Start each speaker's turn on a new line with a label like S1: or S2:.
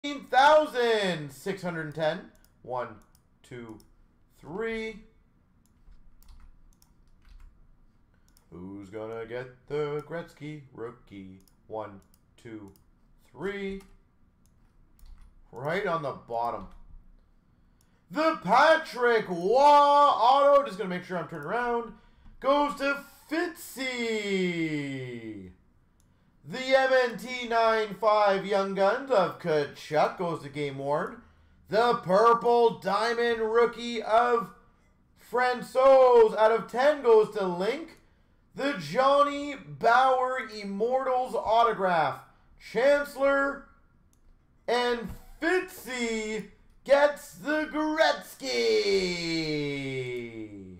S1: 15,610. 1, 2, 3. Who's gonna get the Gretzky rookie? 1, 2, 3. Right on the bottom. The Patrick Waugh auto, just gonna make sure I'm turned around, goes to Fitzy. The MNT 95 Young Guns of Kachuk goes to Game Worn. The purple diamond rookie of Francouz out of 10 goes to Link. The Johnny Bauer Immortals autograph, Chancellor, and Fitzy gets the Gretzky.